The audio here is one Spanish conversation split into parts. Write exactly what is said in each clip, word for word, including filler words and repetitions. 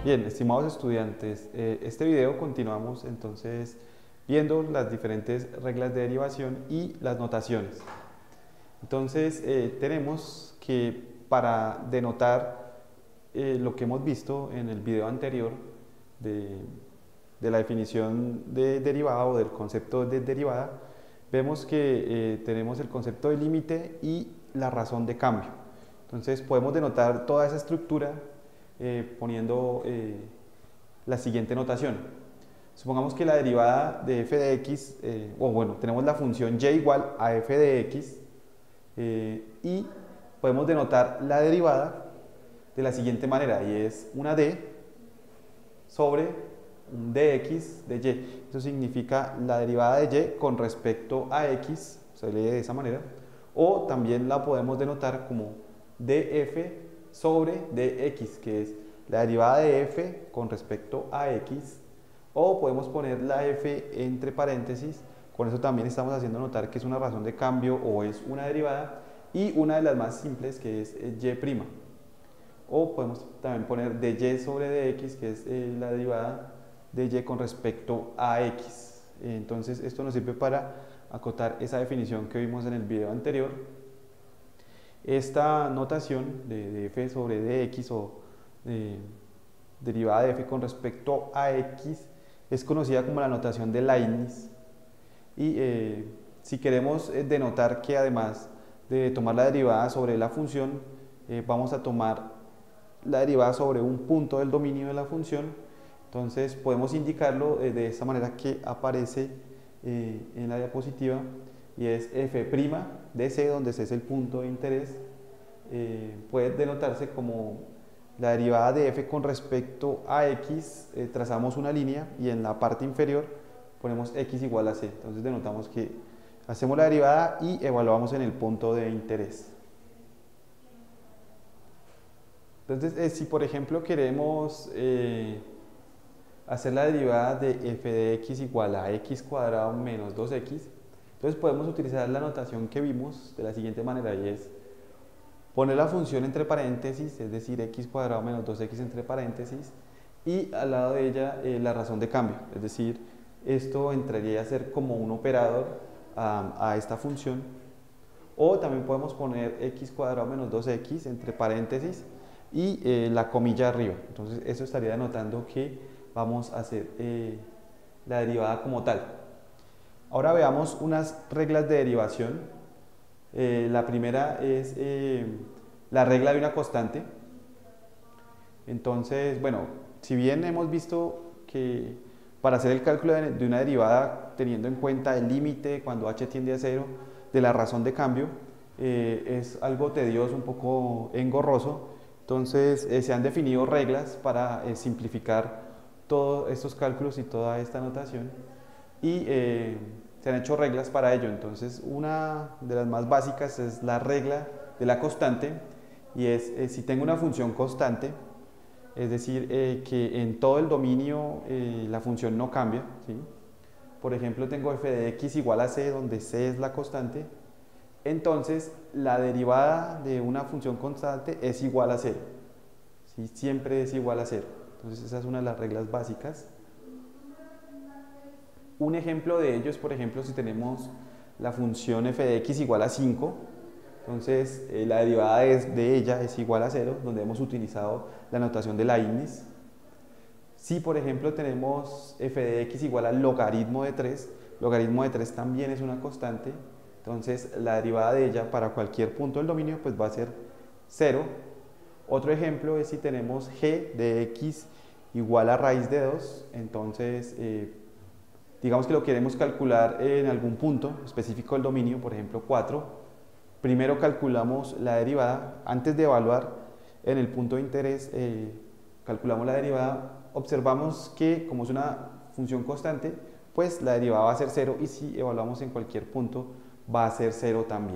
Bien, estimados estudiantes, eh, este video continuamos entonces viendo las diferentes reglas de derivación y las notaciones. Entonces eh, tenemos que para denotar eh, lo que hemos visto en el video anterior de, de la definición de derivada o del concepto de derivada, vemos que eh, tenemos el concepto de límite y la razón de cambio. Entonces podemos denotar toda esa estructura eh, poniendo eh, la siguiente notación. Supongamos que la derivada de f de x, eh, o bueno, tenemos la función y igual a f de x eh, y podemos denotar la derivada de la siguiente manera, y es una d sobre un dx de y. Eso significa la derivada de y con respecto a x, se lee de esa manera, o también la podemos denotar como df sobre dx, que es la derivada de f con respecto a x, o podemos poner la f entre paréntesis. Con eso también estamos haciendo notar que es una razón de cambio o es una derivada, y una de las más simples, que es y'. O podemos también poner dy sobre dx, que es eh, la derivada de y con respecto a x. Entonces esto nos sirve para acotar esa definición que vimos en el video anterior. Esta notación de, de f sobre dx o eh, derivada de f con respecto a x es conocida como la notación de Leibniz. Y eh, si queremos eh, denotar que además de tomar la derivada sobre la función, eh, vamos a tomar la derivada sobre un punto del dominio de la función, entonces podemos indicarlo eh, de esa manera que aparece eh, en la diapositiva, y es f' de c, donde c es el punto de interés. Eh, puede denotarse como la derivada de f con respecto a x, eh, trazamos una línea y en la parte inferior ponemos x igual a c. Entonces denotamos que hacemos la derivada y evaluamos en el punto de interés. Entonces, eh, si por ejemplo queremos eh, hacer la derivada de f de x igual a x cuadrado menos dos x, entonces podemos utilizar la notación que vimos de la siguiente manera, y es poner la función entre paréntesis, es decir, x cuadrado menos dos x entre paréntesis, y al lado de ella eh, la razón de cambio, es decir, esto entraría a ser como un operador a, a esta función. O también podemos poner x cuadrado menos dos x entre paréntesis y eh, la comilla arriba. Entonces eso estaría denotando que vamos a hacer eh, la derivada como tal. Ahora veamos unas reglas de derivación. Eh, la primera es eh, la regla de una constante. Entonces, bueno, si bien hemos visto que para hacer el cálculo de, de una derivada teniendo en cuenta el límite cuando h tiende a cero de la razón de cambio, eh, es algo tedioso, un poco engorroso. Entonces eh, se han definido reglas para eh, simplificar todos estos cálculos y toda esta notación, y eh, se han hecho reglas para ello. Entonces una de las más básicas es la regla de la constante, y es eh, si tengo una función constante, es decir, eh, que en todo el dominio eh, la función no cambia, ¿sí? Por ejemplo, tengo f de x igual a c, donde c es la constante, entonces la derivada de una función constante es igual a cero, ¿sí? Siempre es igual a cero. Entonces esa es una de las reglas básicas. Un ejemplo de ello es, por ejemplo, si tenemos la función f de x igual a cinco, entonces eh, la derivada es, de ella es igual a cero, donde hemos utilizado la notación de Leibniz. Si por ejemplo tenemos f de x igual al logaritmo de tres, logaritmo de tres también es una constante, entonces la derivada de ella para cualquier punto del dominio pues va a ser cero. Otro ejemplo es si tenemos g de x igual a raíz de dos, entonces eh, digamos que lo queremos calcular en algún punto específico del dominio, por ejemplo cuatro. Primero calculamos la derivada, antes de evaluar en el punto de interés, eh, calculamos la derivada, observamos que como es una función constante, pues la derivada va a ser cero, y si evaluamos en cualquier punto va a ser cero también.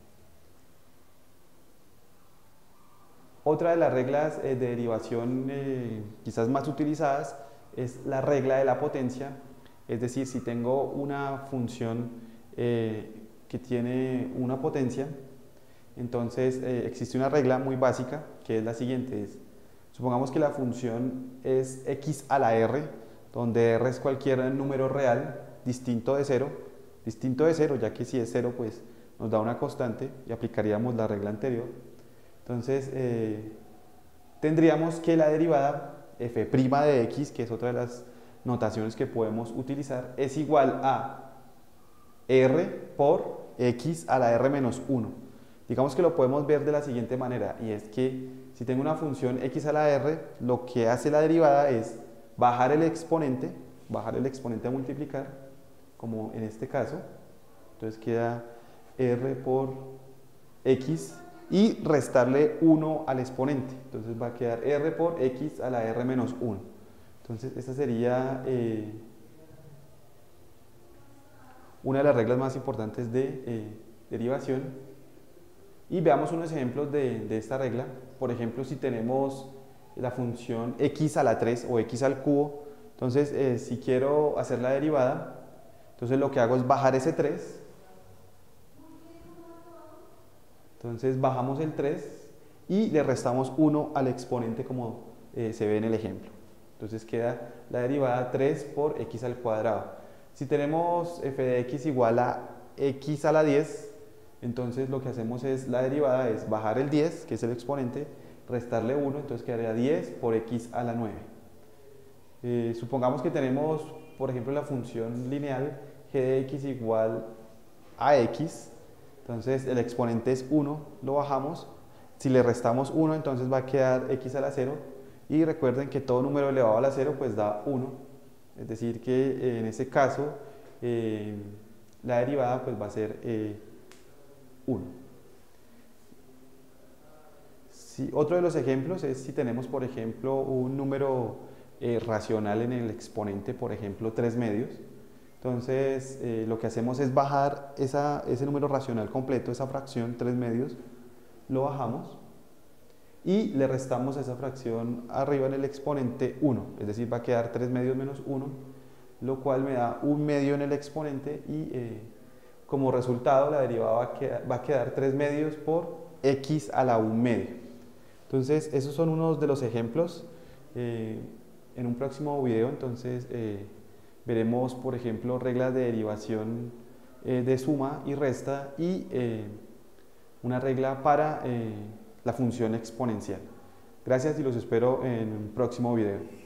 Otra de las reglas eh, de derivación eh, quizás más utilizadas es la regla de la potencia, es decir, si tengo una función eh, que tiene una potencia, entonces eh, existe una regla muy básica que es la siguiente: es, Supongamos que la función es x a la r, donde r es cualquier número real distinto de cero, distinto de cero, ya que si es cero pues nos da una constante y aplicaríamos la regla anterior. Entonces eh, tendríamos que la derivada f' de x, que es otra de las notaciones que podemos utilizar, es igual a r por x a la r menos uno. Digamos que lo podemos ver de la siguiente manera, y es que si tengo una función x a la r, lo que hace la derivada es bajar el exponente, bajar el exponente a multiplicar, como en este caso. Entonces queda r por x y restarle uno al exponente. Entonces va a quedar r por x a la r menos uno. Entonces esta sería eh, una de las reglas más importantes de eh, derivación. Y veamos unos ejemplos de, de esta regla. Por ejemplo, si tenemos la función x a la tres o x al cubo, entonces eh, si quiero hacer la derivada, entonces lo que hago es bajar ese tres. Entonces bajamos el tres y le restamos uno al exponente, como eh, se ve en el ejemplo. Entonces queda la derivada tres por x al cuadrado. Si tenemos f de x igual a x a la diez, entonces lo que hacemos es, la derivada es bajar el diez, que es el exponente, restarle uno, entonces quedaría diez por x a la nueve. Eh, supongamos que tenemos, por ejemplo, la función lineal g de x igual a x, entonces el exponente es uno, lo bajamos, si le restamos uno, entonces va a quedar x a la cero, y recuerden que todo número elevado a la cero pues da uno, es decir que eh, en ese caso eh, la derivada pues va a ser eh, uno. Si, otro de los ejemplos es si tenemos, por ejemplo, un número eh, racional en el exponente, por ejemplo, tres medios. Entonces, eh, lo que hacemos es bajar esa, ese número racional completo, esa fracción, tres medios, lo bajamos y le restamos esa fracción arriba en el exponente uno, es decir, va a quedar tres medios menos uno, lo cual me da un medio en el exponente y eh, como resultado la derivada va a, quedar, va a quedar tres medios por x a la un medio. Entonces esos son unos de los ejemplos. Eh, en un próximo video entonces eh, veremos, por ejemplo, reglas de derivación eh, de suma y resta y eh, una regla para eh, la función exponencial. Gracias y los espero en un próximo video.